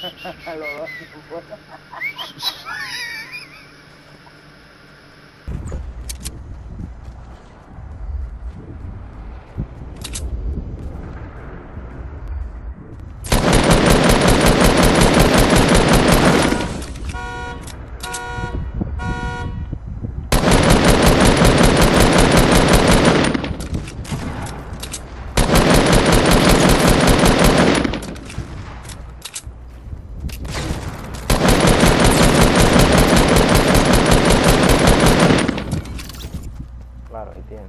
Claro, ahí tiene.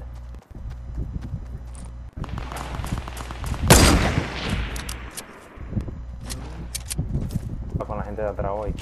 Va con la gente de atrás hoy.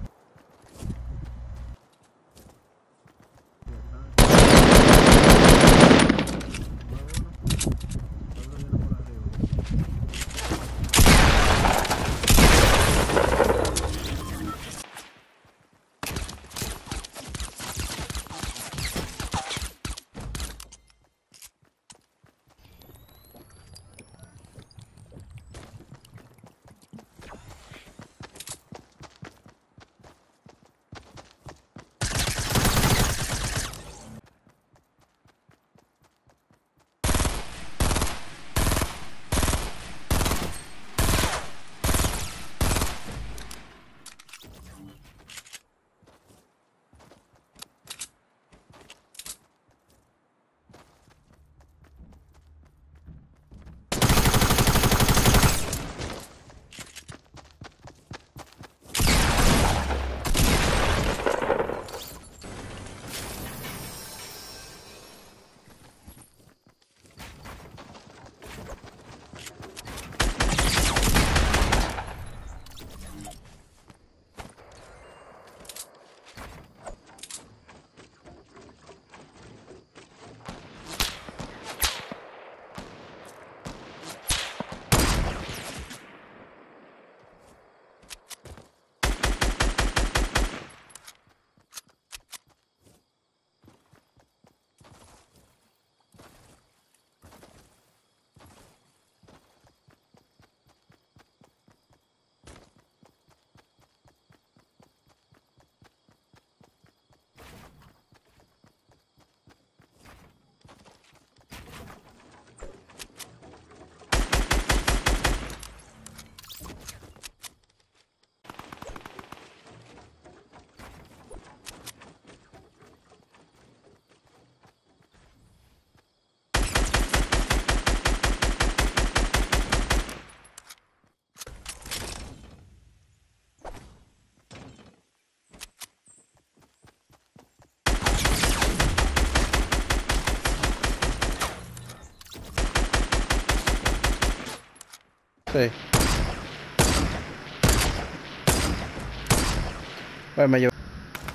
Sí. Pues me llevo.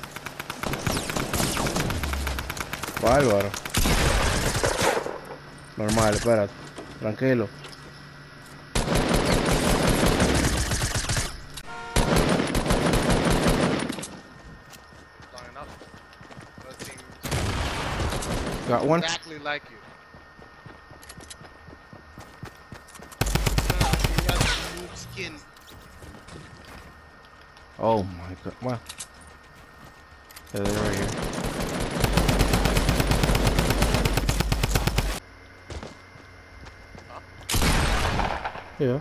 Bárbaro. Normal, espérate. Tranquilo. Got one. Exactly like you. Noob skin. Oh my god. Well. Yeah, they're right here. Yeah.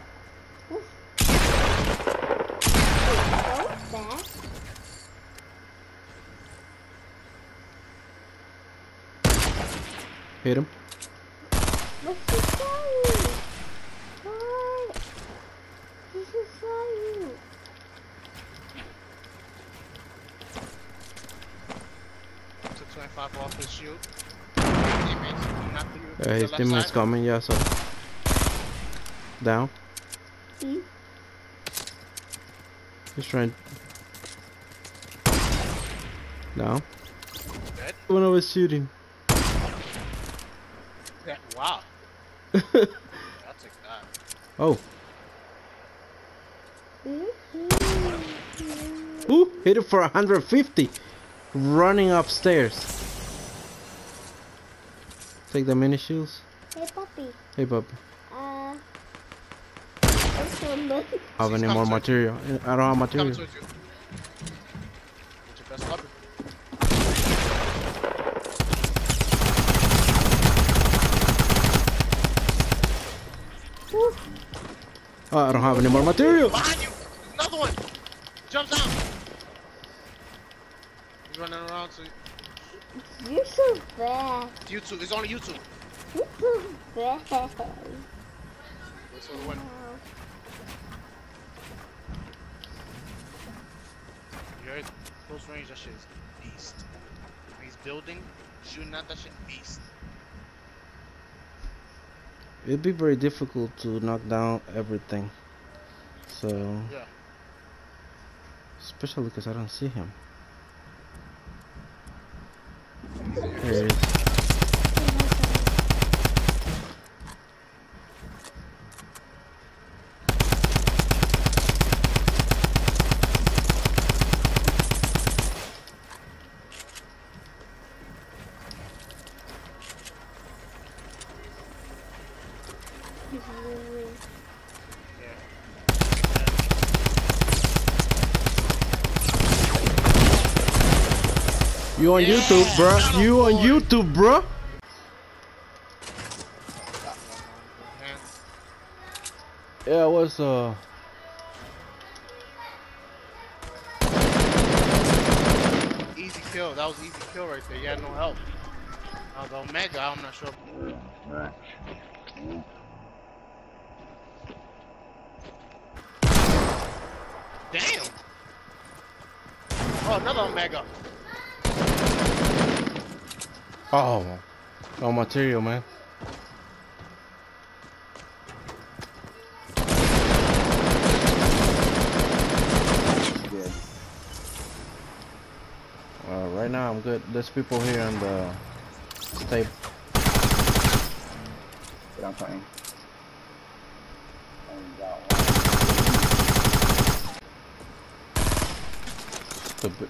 Hit him. What's he saying? What? He's just saying. Took 25 off his shield. Teammates, not the, Yeah, his the teammate's side. coming, yeah, so. Down. Hmm? He's trying. Down. Dead? When I was shooting. Yeah, wow. I'll take that. Oh. Ooh, hit it for 150. Running upstairs. Take the mini shields. Hey, puppy. Hey, puppy. There's some Have any more material? I don't have Coming material. towards you. Get your best weapon. Oh, I don't have any more material. Behind you! Another one! Jump down! He's running around to You're so fast. YouTube. It's on YouTube. You're so fast. Let's go to win. You heard? Close range, that shit is beast. When he's building, shooting at that shit, beast. It'd be very difficult to knock down everything. So, Yeah. especially because I don't see him. There he is. He's moving. You on YouTube, bruh? You on YouTube, bruh? Yeah, it was Easy kill. That was easy kill right there. You had no help. The Omega, I'm not sure. Damn! Oh, another Omega. oh, no material, man. Right now I'm good. There's people here on the stable. I'm playing. Stupid.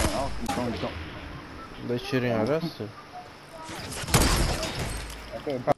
Damn, They're shooting at us too. okay.